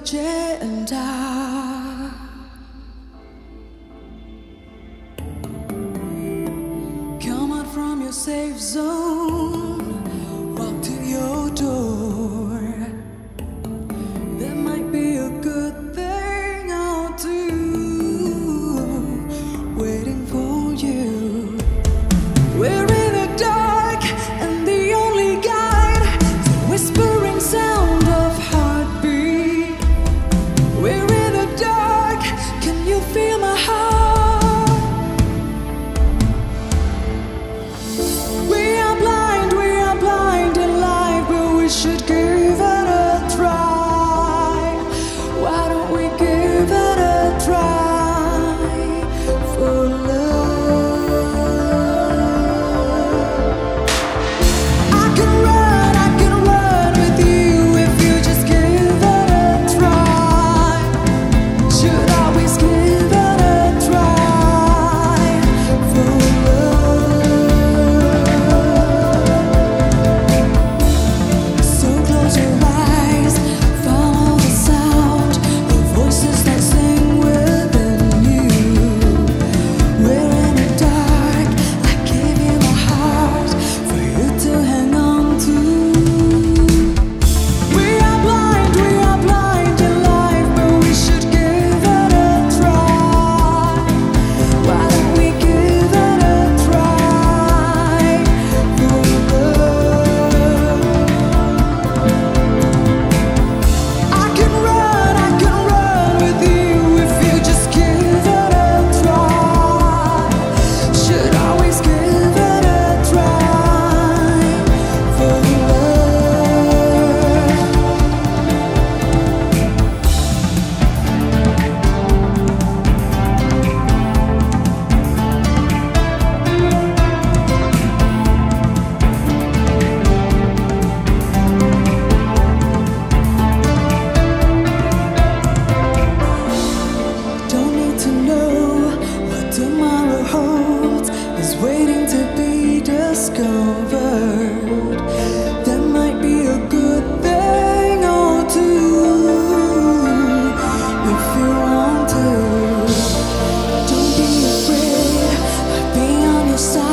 agenda. Come out from your safe zone, walk to your door. There might be a good thing or two waiting for you. We're in the dark, and the only guide is the whispering sound of heartbeat. We're in the dark, can you feel my heart? We are blind in life, but we should give it a try. Why don't we give it a try for love? I can run with you if you just give it a try. Should always give it a try for love. So close your eyes, follow the sound, the voices that sing within you. We're in the dark, I gave you my heart for you to hang on to. We are blind in life, but we should give it a try. Why don't we give it a try for love? I can run with you if you just give it a try. Should always give it a try for love. Don't need to know what tomorrow holds, is waiting to be discovered. There might be a good thing or two if you want to. Don't be afraid, I'll be on your side.